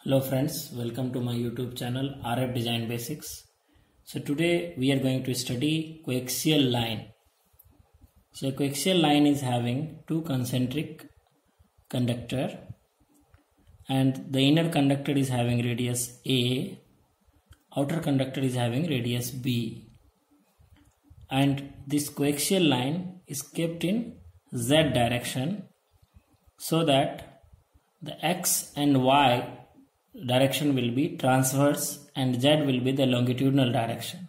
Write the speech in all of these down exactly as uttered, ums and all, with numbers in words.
Hello friends, welcome to my YouTube channel R F Design Basics. So today we are going to study coaxial line. So coaxial line is having two concentric conductor and the inner conductor is having radius A, outer conductor is having radius B, and this coaxial line is kept in Z direction so that the X and Y direction will be transverse and Z will be the longitudinal direction.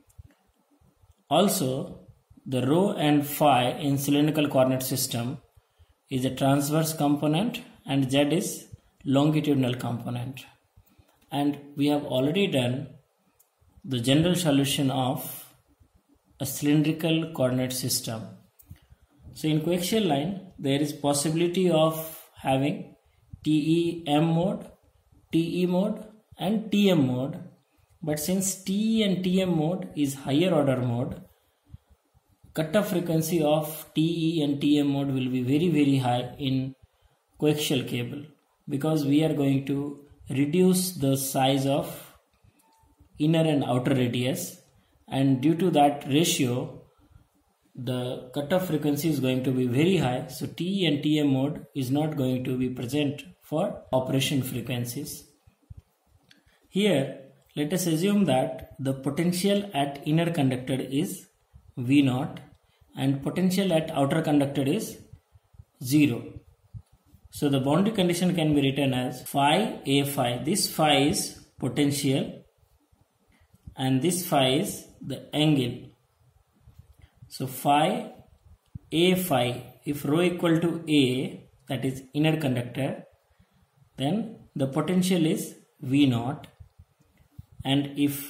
Also, the rho and phi in cylindrical coordinate system is a transverse component and Z is longitudinal component. And we have already done the general solution of a cylindrical coordinate system. So in coaxial line, there is possibility of having T E M mode, T E mode and T M mode, but since T E and T M mode is higher order mode, cutoff frequency of T E and T M mode will be very very high in coaxial cable because we are going to reduce the size of inner and outer radius, and due to that ratio the cutoff frequency is going to be very high, so T E and T M mode is not going to be present for operation frequencies. Here let us assume that the potential at inner conductor is V naught and potential at outer conductor is zero. So the boundary condition can be written as phi A phi. This phi is potential and this phi is the angle. So phi A phi, if rho equal to A, that is inner conductor, then the potential is V naught, and if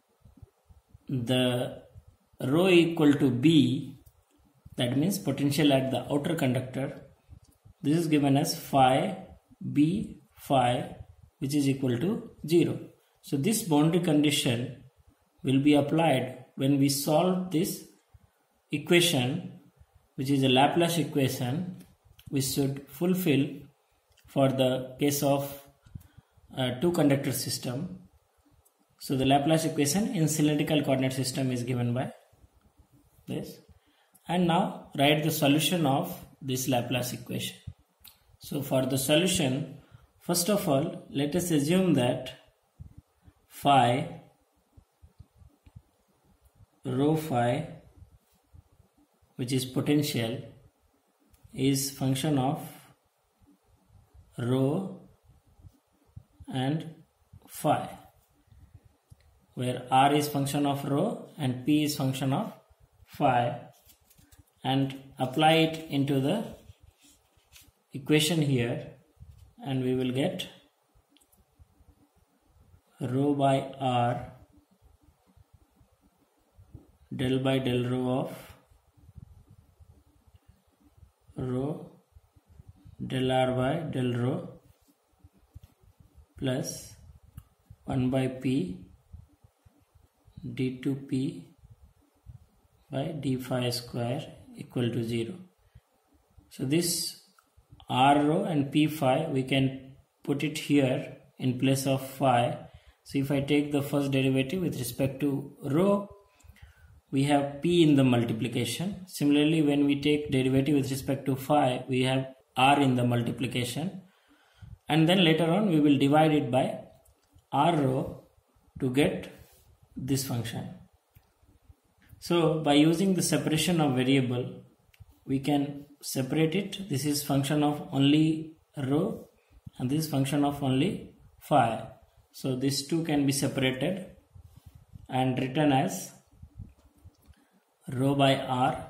the rho equal to B, that means potential at the outer conductor, this is given as phi B phi, which is equal to zero. So this boundary condition will be applied when we solve this equation, which is a Laplace equation, which should fulfill for the case of a two conductor system. So the Laplace equation in cylindrical coordinate system is given by this. And now write the solution of this Laplace equation. So for the solution, first of all, let us assume that phi rho phi, which is potential, is function of rho and phi, where R is function of rho and P is function of phi, and apply it into the equation here, and we will get rho by R del by del rho of rho del R by del rho plus one by P d two P by d phi square equal to zero. So this R rho and P phi, we can put it here in place of phi. So if I take the first derivative with respect to rho, we have P in the multiplication. Similarly, when we take derivative with respect to phi, we have R in the multiplication, and then later on we will divide it by R rho to get this function. So by using the separation of variable, we can separate it. This is function of only rho and this is function of only phi. So these two can be separated and written as rho by R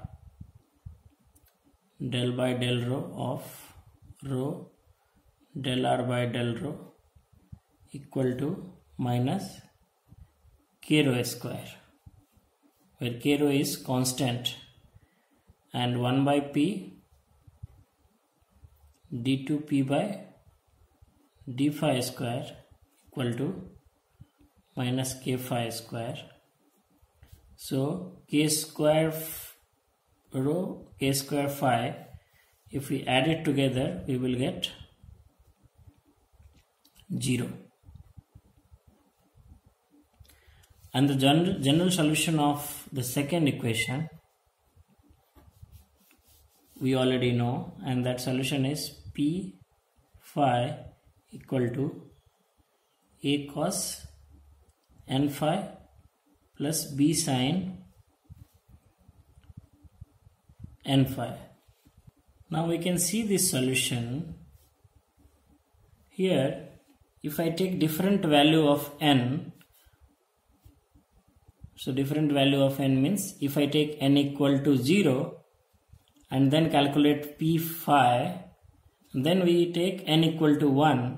del by del rho of rho del R by del rho equal to minus k rho square, where k rho is constant, and one by P d two P by d phi square equal to minus k phi square. So k square rho, k square phi, if we add it together, we will get zero. And the general, general solution of the second equation we already know, and that solution is P phi equal to A cos n phi plus B sin n phi. Now we can see this solution here. If I take different value of n, so different value of n means if I take n equal to zero and then calculate P phi, then we take n equal to one,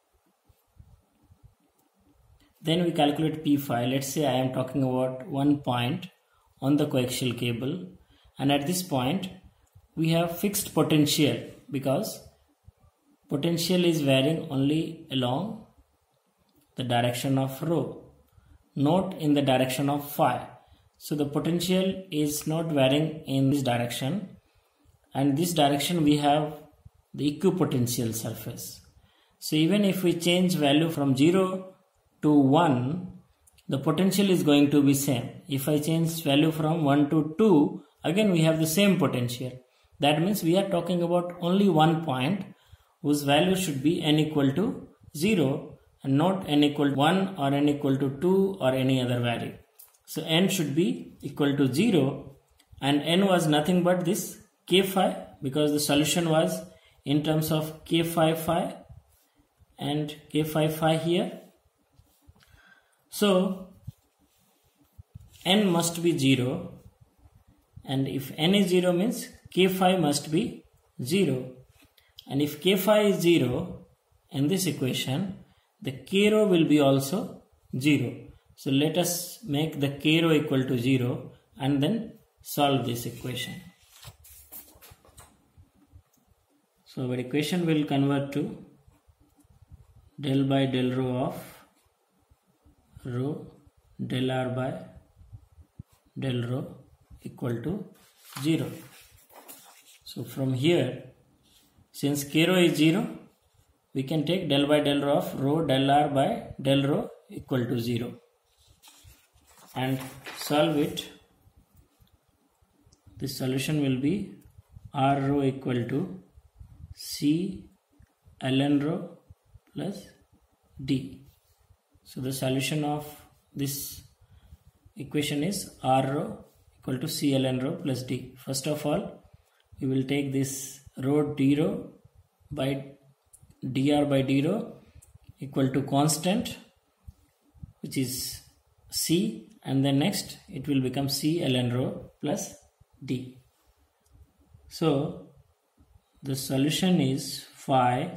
then we calculate P phi. Let's say I am talking about one point on the coaxial cable, and at this point we have fixed potential because potential is varying only along the direction of rho, not in the direction of phi. So the potential is not varying in this direction, and this direction we have the equipotential surface. So even if we change value from zero to one, the potential is going to be same. If I change value from one to two, again we have the same potential. That means we are talking about only one point whose value should be n equal to zero and not n equal to one or n equal to two or any other value. So n should be equal to zero, and n was nothing but this k phi, because the solution was in terms of k phi phi and k phi phi here. So n must be zero, and if n is zero means k phi must be zero, and if k phi is zero in this equation, the k rho will be also zero. So let us make the k rho equal to zero and then solve this equation. So our equation will convert to del by del rho of rho del r by del rho equal to zero. So from here, since k rho is zero, we can take del by del rho of rho del r by del rho equal to zero and solve it. This solution will be r rho equal to C ln rho plus D. So the solution of this equation is r rho equal to C ln rho plus D. First of all, we will take this rho d rho by dr by d rho equal to constant, which is C, and then next it will become C ln rho plus D. So the solution is phi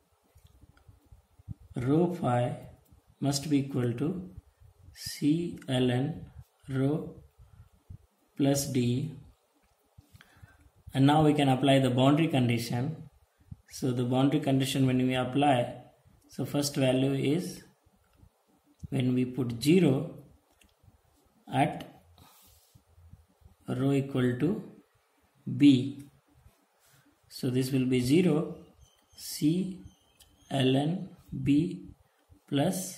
rho phi must be equal to C ln rho plus D, and now we can apply the boundary condition. So the boundary condition when we apply, so first value is when we put zero at rho equal to B, so this will be zero C ln B plus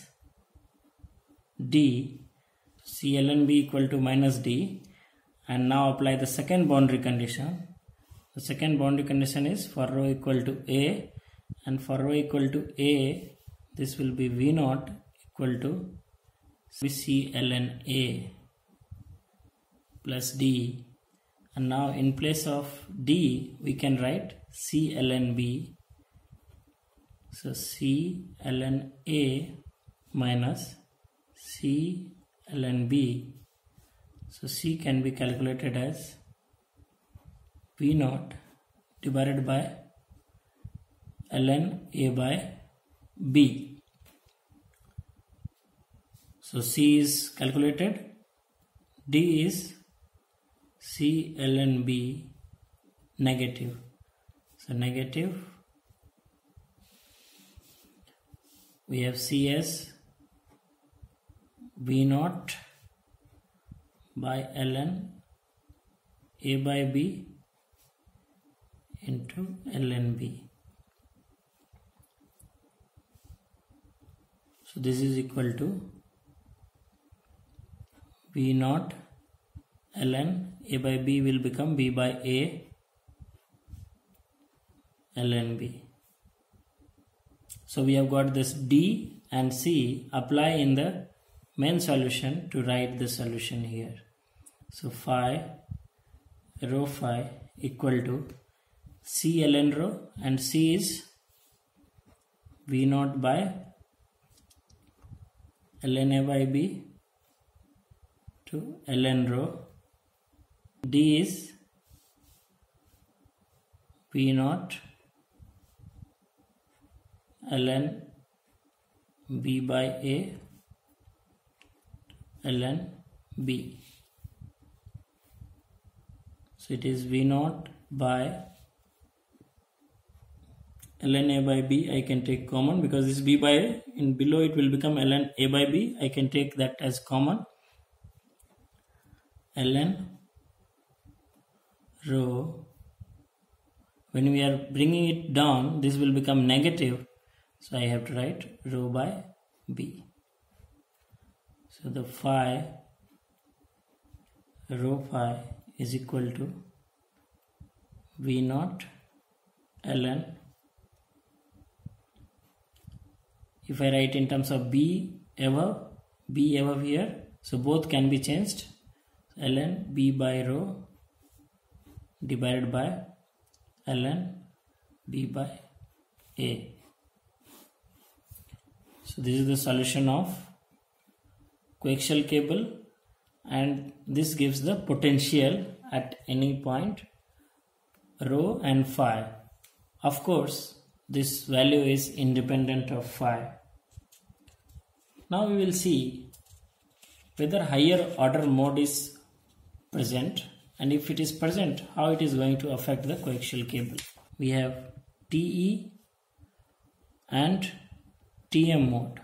D, C ln B equal to minus D, and now apply the second boundary condition. The second boundary condition is for rho equal to A, and for rho equal to A, this will be V naught equal to C ln A plus D, and now in place of D we can write C ln B. So C ln A minus C ln B. So C can be calculated as V naught divided by ln A by B. So C is calculated, D is C ln B negative. So negative, we have C as V naught by ln A by B into ln B. So this is equal to V naught ln A by B will become B by A ln B. So we have got this D and C. Apply in the main solution to write the solution here. So phi rho phi equal to C ln rho, and C is V naught by ln A by B to ln rho. D is V naught ln B by A ln B. So it is V naught by ln A by B. I can take common because this B by A, in below it will become ln A by B. I can take that as common. Ln rho, when we are bringing it down, this will become negative, so I have to write rho by B. So the phi rho phi is equal to V naught ln, if I write in terms of B above, B above here, so both can be changed, ln B by rho divided by ln B by A. So this is the solution of coaxial cable, and this gives the potential at any point rho and phi. Of course, this value is independent of phi. Now we will see whether higher order mode is present, and if it is present, how it is going to affect the coaxial cable. We have T E and T M mode.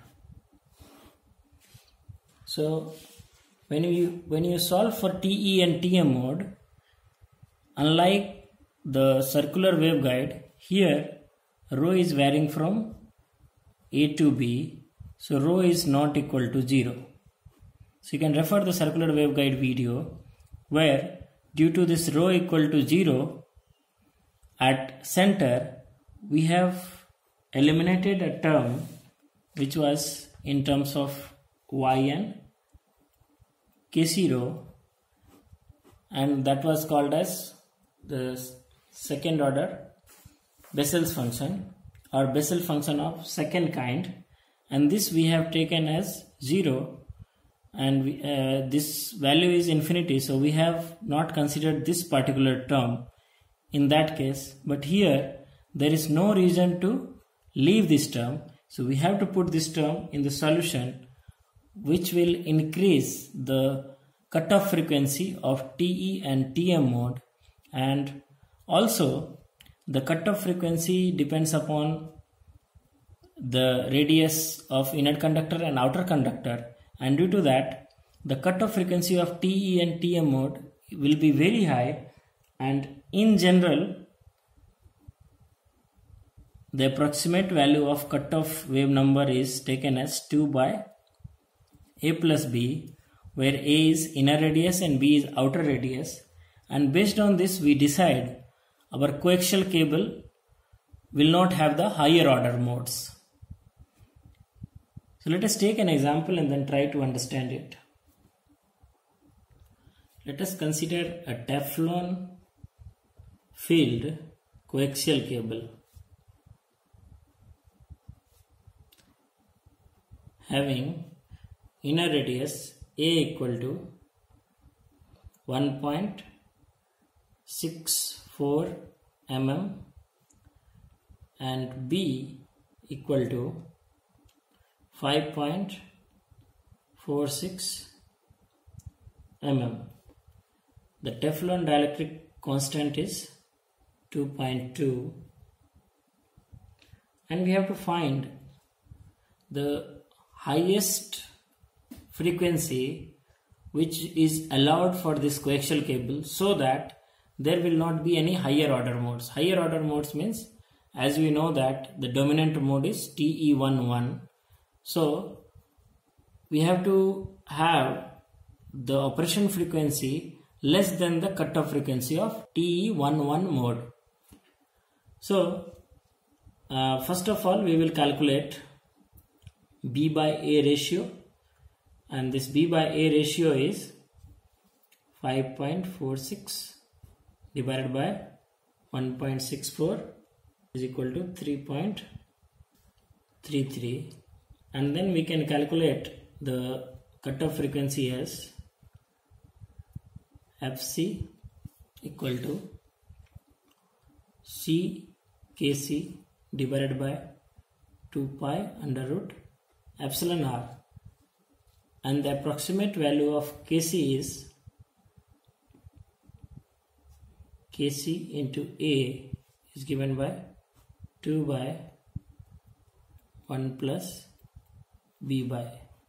So when you when you solve for T E and T M mode, unlike the circular waveguide, here rho is varying from A to B, so rho is not equal to zero. So you can refer the circular waveguide video, where due to this rho equal to zero, at center we have eliminated a term which was in terms of Yn K C rho, and that was called as the second order Bessel's function or Bessel function of second kind, and this we have taken as zero, and we, uh, this value is infinity, so we have not considered this particular term in that case. But here there is no reason to leave this term, so we have to put this term in the solution, which will increase the cutoff frequency of T E and T M mode, and also the cutoff frequency depends upon the radius of inner conductor and outer conductor, and due to that the cutoff frequency of T E and T M mode will be very high, and in general the approximate value of cutoff wave number is taken as two by A plus B, where A is inner radius and B is outer radius, and based on this we decide our coaxial cable will not have the higher order modes. So let us take an example and then try to understand it. Let us consider a Teflon filled coaxial cable having inner radius A equal to one point six four millimeters and B equal to five point four six millimeters. The Teflon dielectric constant is two point two, and we have to find the highest frequency which is allowed for this coaxial cable, so that there will not be any higher order modes. Higher order modes means, as we know that the dominant mode is T E eleven. So we have to have the operation frequency less than the cutoff frequency of T E eleven mode. So uh, first of all we will calculate B by A ratio, and this B by A ratio is five point four six divided by one point six four is equal to three point three three, and then we can calculate the cutoff frequency as F C equal to C K C divided by two pi under root epsilon r, and the approximate value of K C is K C into A is given by two by one plus B by.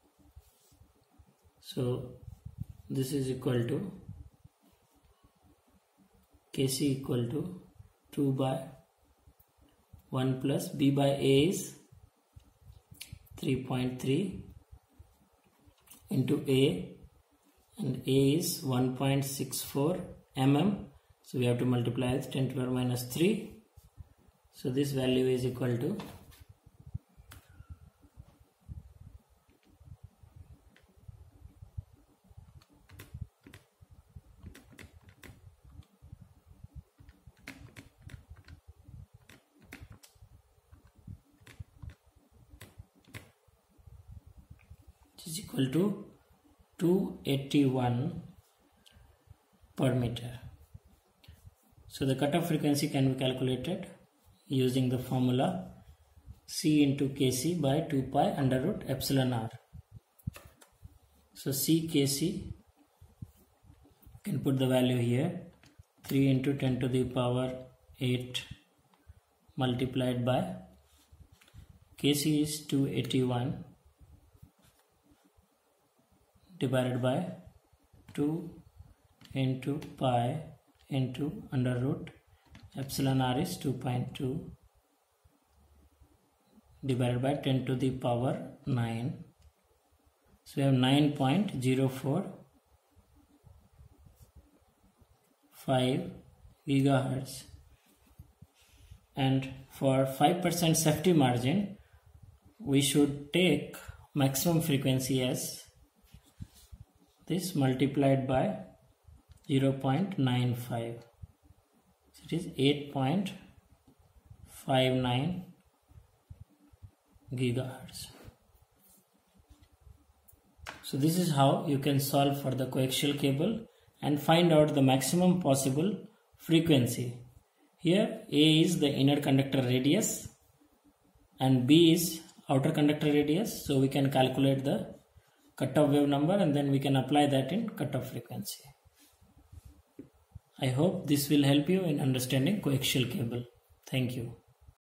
So this is equal to K C equal to two by one plus B by A is three point three into A, and A is one point six four millimeters, so we have to multiply with ten to the power minus three. So this value is equal to is equal to two hundred eighty-one per meter. So the cutoff frequency can be calculated using the formula C into K C by two pi under root epsilon r. So C K C, you can put the value here, three into ten to the power eight multiplied by K C is two hundred eighty-one divided by two into pi into under root epsilon r is two point two divided by ten to the power nine. So we have nine point zero four five gigahertz, and for five percent safety margin we should take maximum frequency as this multiplied by zero point nine five, so it is eight point five nine gigahertz. So this is how you can solve for the coaxial cable and find out the maximum possible frequency. Here A is the inner conductor radius and B is outer conductor radius, so we can calculate the cutoff wave number and then we can apply that in cutoff frequency. I hope this will help you in understanding coaxial cable. Thank you.